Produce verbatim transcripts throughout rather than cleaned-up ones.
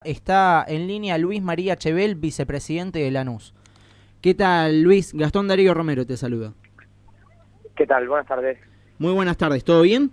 Está en línea Luis María Chevel, vicepresidente de Lanús. ¿Qué tal, Luis? Gastón Darío Romero te saluda. ¿Qué tal? Buenas tardes. Muy buenas tardes, ¿todo bien?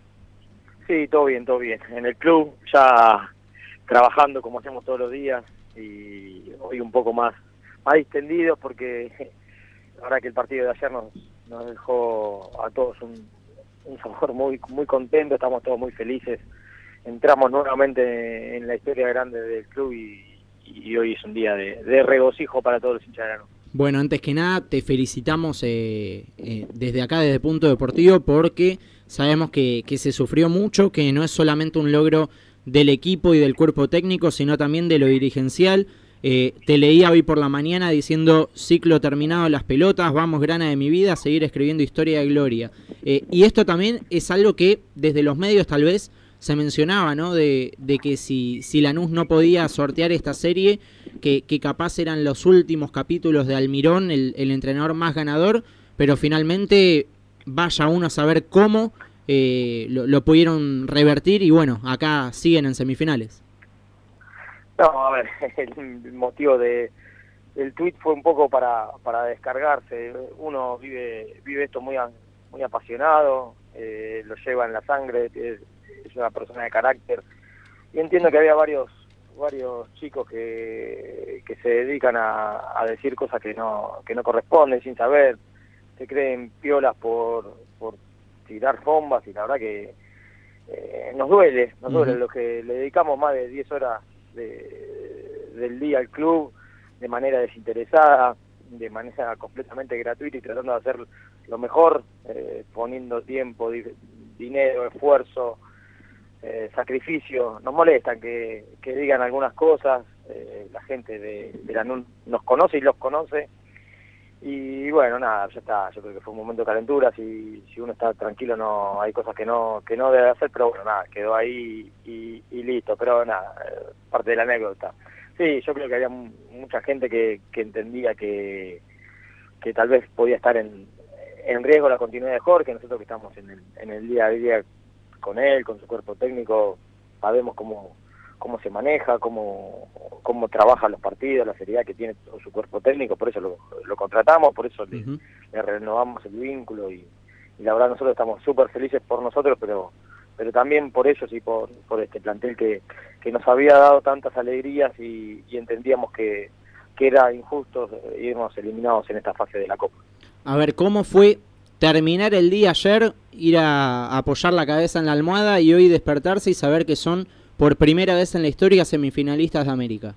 Sí, todo bien, todo bien. En el club ya trabajando como hacemos todos los días y hoy un poco más, más distendidos porque la verdad que el partido de ayer nos, nos dejó a todos un, un sabor muy, muy contento, estamos todos muy felices. Entramos nuevamente en la historia grande del club y, y hoy es un día de, de regocijo para todos los hinchas de Lanús. Bueno, antes que nada te felicitamos eh, eh, desde acá, desde Punto Deportivo, porque sabemos que, que se sufrió mucho, que no es solamente un logro del equipo y del cuerpo técnico, sino también de lo dirigencial. Eh, te leía hoy por la mañana diciendo: ciclo terminado las pelotas, vamos grana de mi vida, a seguir escribiendo historia de gloria. Eh, y esto también es algo que desde los medios tal vez se mencionaba, ¿no? De, de que si, si Lanús no podía sortear esta serie, que, que capaz eran los últimos capítulos de Almirón, el, el entrenador más ganador, pero finalmente vaya uno a saber cómo eh, lo, lo pudieron revertir y bueno, acá siguen en semifinales. No, a ver, el motivo de el tuit fue un poco para, para descargarse. Uno vive vive esto muy, muy apasionado, eh, lo lleva en la sangre, es, es una persona de carácter y entiendo que había varios varios chicos que, que se dedican a, a decir cosas que no que no corresponden sin saber, se creen piolas por, por tirar bombas y la verdad que eh, nos duele, nos duele. Uh-huh. Los que le dedicamos más de diez horas de, del día al club de manera desinteresada, de manera completamente gratuita y tratando de hacer lo mejor, eh, poniendo tiempo, di, dinero, esfuerzo, Eh, sacrificio. Nos molestan que, que digan algunas cosas, eh, la gente de, de la N U N nos conoce y los conoce y bueno, nada, ya está, yo creo que fue un momento de calentura, si, si uno está tranquilo no hay cosas que no que no debe hacer, pero bueno, nada, quedó ahí y, y listo, pero nada, eh, parte de la anécdota. Sí, yo creo que había mucha gente que, que entendía que, que tal vez podía estar en, en riesgo la continuidad de Jorge, nosotros que estamos en el, en el día a día con él, con su cuerpo técnico, sabemos cómo cómo se maneja, cómo cómo trabaja los partidos, la seriedad que tiene todo su cuerpo técnico, por eso lo, lo contratamos, por eso uh-huh. le, le renovamos el vínculo y, y la verdad nosotros estamos súper felices por nosotros, pero pero también por ellos y por, por este plantel que, que nos había dado tantas alegrías y, y entendíamos que, que era injusto irnos eliminados en esta fase de la Copa. A ver, ¿cómo fue terminar el día ayer, ir a apoyar la cabeza en la almohada y hoy despertarse y saber que son por primera vez en la historia semifinalistas de América?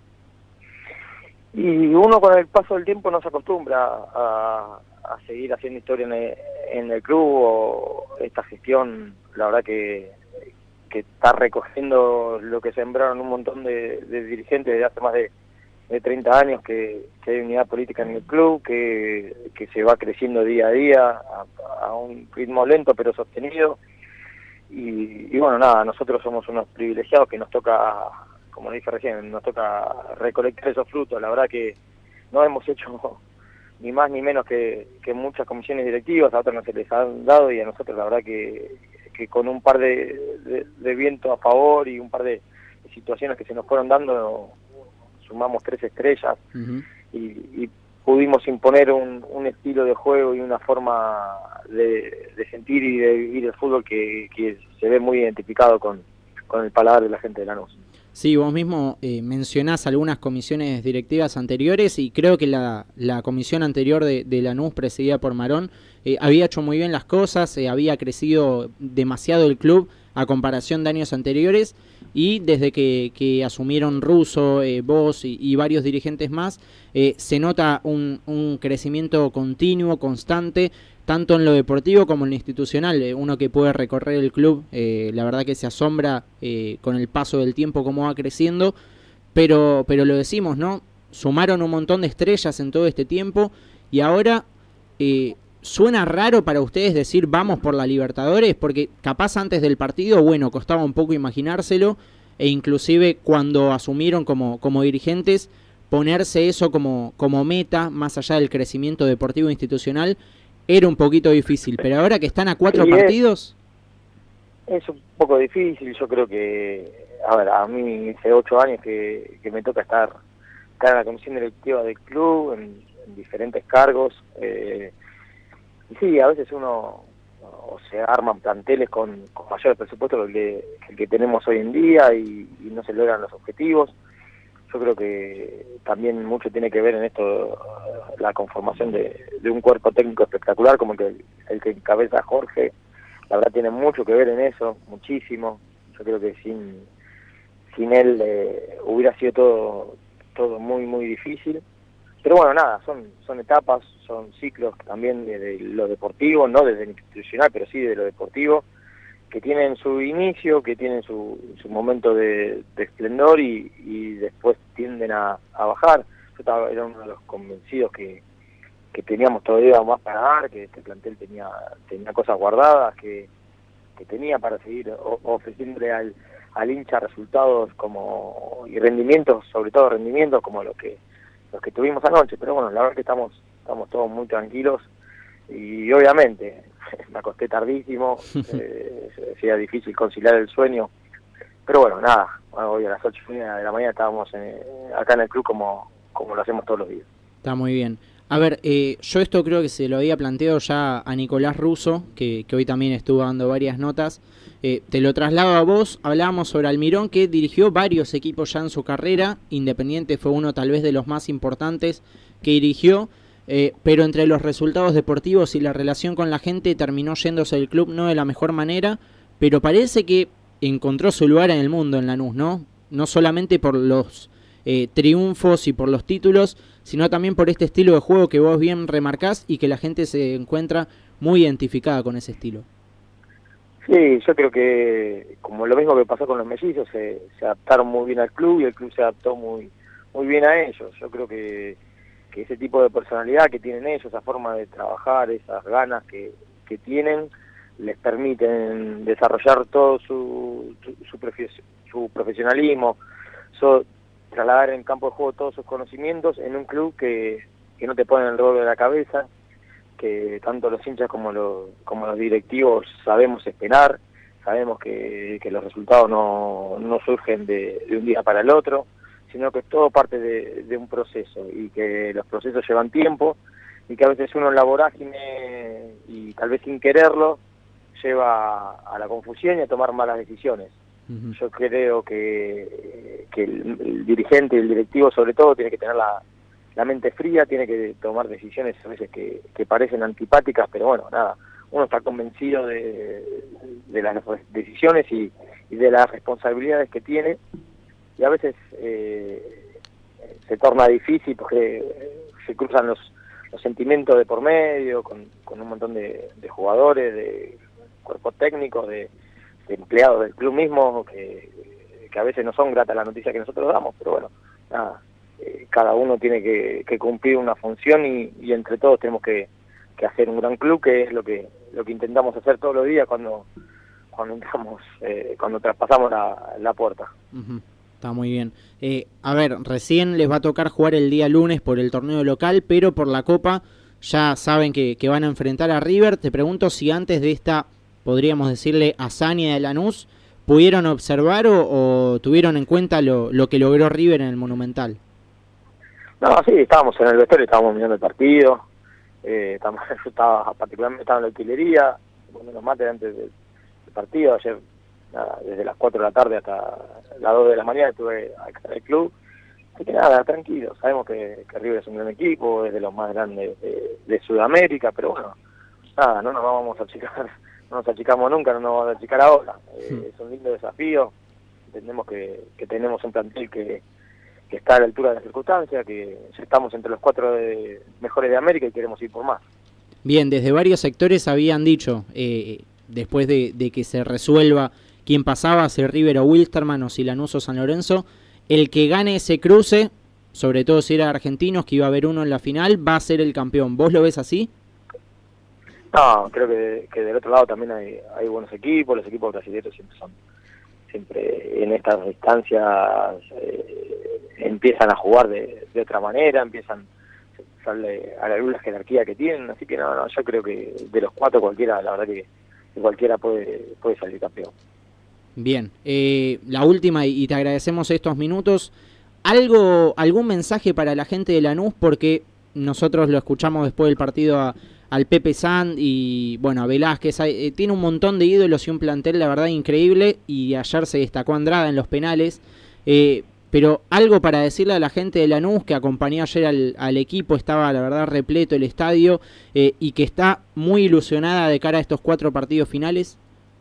Y uno con el paso del tiempo no se acostumbra a, a seguir haciendo historia en el, en el club, o esta gestión, la verdad que, que está recogiendo lo que sembraron un montón de, de dirigentes desde hace más de de treinta años, que, que hay unidad política en el club, que, que se va creciendo día a día a, a un ritmo lento pero sostenido y, y bueno, nada, nosotros somos unos privilegiados que nos toca, como dije recién, nos toca recolectar esos frutos. La verdad que no hemos hecho ni más ni menos que, que muchas comisiones directivas, a otros no se les han dado y a nosotros la verdad que, que con un par de, de, de viento a favor y un par de, de situaciones que se nos fueron dando, sumamos tres estrellas uh-huh. y, y pudimos imponer un, un estilo de juego y una forma de, de sentir y de vivir el fútbol que, que se ve muy identificado con, con el paladar de la gente de Lanús. Sí, vos mismo eh, mencionás algunas comisiones directivas anteriores y creo que la, la comisión anterior de, de Lanús, presidida por Marón, eh, había hecho muy bien las cosas, eh, había crecido demasiado el club a comparación de años anteriores y desde que, que asumieron Russo, eh, vos y, y varios dirigentes más, eh, se nota un, un crecimiento continuo, constante, tanto en lo deportivo como en lo institucional. Eh, uno que puede recorrer el club, eh, la verdad que se asombra eh, con el paso del tiempo cómo va creciendo, pero, pero lo decimos, ¿no? Sumaron un montón de estrellas en todo este tiempo y ahora eh, ¿suena raro para ustedes decir vamos por la Libertadores? Porque capaz antes del partido, bueno, costaba un poco imaginárselo e inclusive cuando asumieron como, como dirigentes ponerse eso como, como meta, más allá del crecimiento deportivo e institucional, era un poquito difícil, pero ahora que están a cuatro sí, partidos... Es un poco difícil, yo creo que, a ver, a mí hace ocho años que, que me toca estar, estar en la comisión directiva del club, en, en diferentes cargos, eh, y sí, a veces uno o se arman planteles con, con mayor presupuesto que el que, que el que tenemos hoy en día y, y no se logran los objetivos. Yo creo que también mucho tiene que ver en esto la conformación de, de un cuerpo técnico espectacular como el que, el que encabeza Jorge. La verdad tiene mucho que ver en eso, muchísimo. Yo creo que sin sin él eh, hubiera sido todo todo muy muy difícil. Pero bueno, nada, son son etapas, son ciclos también de, de lo deportivo, no desde lo institucional, pero sí de lo deportivo, que tienen su inicio, que tienen su, su momento de, de esplendor y, y después tienden a, a bajar. Yo estaba, era uno de los convencidos que, que teníamos todavía más para dar, que este plantel tenía tenía cosas guardadas, que, que tenía para seguir o, ofreciéndole al, al hincha resultados como y rendimientos, sobre todo rendimientos como los que los que tuvimos anoche. Pero bueno, la verdad que estamos estamos todos muy tranquilos y obviamente me acosté tardísimo, eh, sería difícil conciliar el sueño, pero bueno, nada, hoy a las ocho y media de la mañana estábamos en, acá en el club como, como lo hacemos todos los días. Está muy bien. A ver, eh, yo esto creo que se lo había planteado ya a Nicolás Russo, que, que hoy también estuvo dando varias notas. Eh, te lo traslado a vos. Hablábamos sobre Almirón, que dirigió varios equipos ya en su carrera. Independiente fue uno tal vez de los más importantes que dirigió. Eh, pero entre los resultados deportivos y la relación con la gente terminó yéndose del club no de la mejor manera, pero parece que encontró su lugar en el mundo en Lanús, ¿no? No solamente por los eh, triunfos y por los títulos, sino también por este estilo de juego que vos bien remarcás y que la gente se encuentra muy identificada con ese estilo. Sí, yo creo que como lo mismo que pasó con los mellizos, se, se adaptaron muy bien al club y el club se adaptó muy, muy bien a ellos. Yo creo que que ese tipo de personalidad que tienen ellos, esa forma de trabajar, esas ganas que, que tienen, les permiten desarrollar todo su, su, su, profes, su profesionalismo, so, trasladar en campo de juego todos sus conocimientos en un club que, que no te pone el rol de la cabeza, que tanto los hinchas como los, como los directivos sabemos esperar, sabemos que, que los resultados no, no surgen de, de un día para el otro, sino que es todo parte de, de un proceso y que los procesos llevan tiempo y que a veces uno en la vorágine y tal vez sin quererlo lleva a la confusión y a tomar malas decisiones. Uh-huh. Yo creo que, que el, el dirigente y el directivo sobre todo tiene que tener la, la mente fría, tiene que tomar decisiones a veces que, que parecen antipáticas, pero bueno, nada, uno está convencido de, de las decisiones y, y de las responsabilidades que tiene. Y a veces eh, se torna difícil porque se cruzan los, los sentimientos de por medio, con, con un montón de, de jugadores, de cuerpos técnicos, de, de empleados del club mismo, que, que a veces no son gratas las noticias que nosotros damos, pero bueno, nada, eh, cada uno tiene que, que cumplir una función y, y entre todos tenemos que, que hacer un gran club, que es lo que, lo que intentamos hacer todos los días cuando, cuando entramos, eh, cuando traspasamos la, la puerta. Uh-huh. Está muy bien. Eh, a ver, recién les va a tocar jugar el día lunes por el torneo local, pero por la Copa ya saben que, que van a enfrentar a River. Te pregunto si antes de esta, podríamos decirle, hazaña de Lanús, ¿pudieron observar o, o tuvieron en cuenta lo, lo que logró River en el Monumental? No, sí, estábamos en el vestuario, estábamos mirando el partido. Eh, estamos, yo estaba, particularmente estaba en la utilería, poniendo los mates antes del, del partido. Ayer, nada, desde las cuatro de la tarde hasta las dos de la mañana estuve acá en el club. Así que nada, tranquilo. Sabemos que, que River es un gran equipo, es de los más grandes de, de Sudamérica, pero bueno, nada, no nos vamos a achicar, no nos achicamos nunca, no nos vamos a achicar ahora. Eh, sí. Es un lindo desafío. Entendemos que, que tenemos un plantel que, que está a la altura de las circunstancias, que ya estamos entre los cuatro de, mejores de América y queremos ir por más. Bien, desde varios sectores habían dicho, eh, después de, de que se resuelva quién pasaba, si River o Wilstermann o si Lanús o San Lorenzo, el que gane ese cruce, sobre todo si era argentinos, que iba a haber uno en la final, va a ser el campeón. ¿Vos lo ves así? No, creo que, que del otro lado también hay, hay buenos equipos, los equipos brasileños siempre son, siempre en estas instancias eh, empiezan a jugar de, de otra manera, empiezan sale a la luz la jerarquía que tienen, así que no, no, yo creo que de los cuatro cualquiera, la verdad que que cualquiera puede, puede salir campeón. Bien, eh, la última, y te agradecemos estos minutos. ¿Algo, algún mensaje para la gente de Lanús? Porque nosotros lo escuchamos después del partido a, al Pepe Sand y bueno, a Velázquez. Eh, tiene un montón de ídolos y un plantel, la verdad, increíble. Y ayer se destacó Andrada en los penales. Eh, pero algo para decirle a la gente de Lanús, que acompañó ayer al, al equipo, estaba la verdad repleto el estadio, eh, y que está muy ilusionada de cara a estos cuatro partidos finales.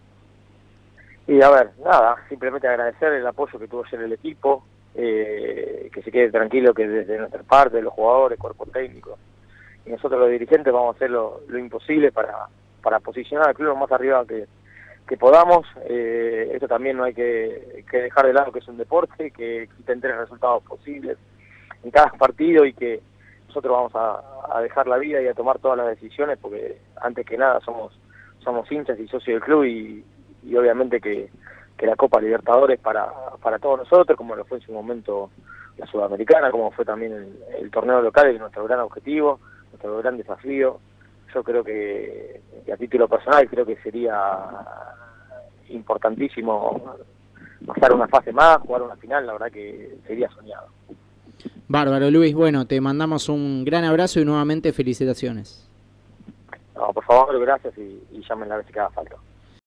Y a ver, nada, simplemente agradecer el apoyo que tuvo ayer el equipo, eh, que se quede tranquilo que desde nuestra parte, los jugadores, cuerpo técnico, y nosotros los dirigentes vamos a hacer lo, lo imposible para, para posicionar al club lo más arriba que, que podamos. Eh, esto también no hay que, que dejar de lado que es un deporte, que existen tres resultados posibles en cada partido y que nosotros vamos a, a dejar la vida y a tomar todas las decisiones porque antes que nada somos, somos hinchas y socios del club y y obviamente que, que la Copa Libertadores para, para todos nosotros, como lo fue en su momento la Sudamericana, como fue también el, el torneo local, es nuestro gran objetivo, nuestro gran desafío. Yo creo que, que a título personal creo que sería importantísimo pasar una fase más, jugar una final, la verdad que sería soñado. Bárbaro, Luis, bueno, te mandamos un gran abrazo y nuevamente felicitaciones. No, por favor, gracias y, y llámenla a ver si cada falta.